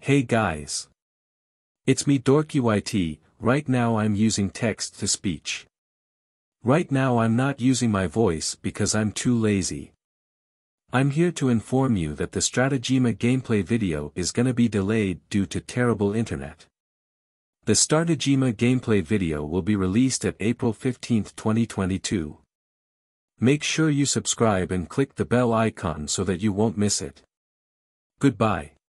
Hey guys. It's me DorkyYT. Right now I'm using text-to-speech. Right now I'm not using my voice because I'm too lazy. I'm here to inform you that the Strategema gameplay video is gonna be delayed due to terrible internet. The Strategema gameplay video will be released at April 15, 2022. Make sure you subscribe and click the bell icon so that you won't miss it. Goodbye.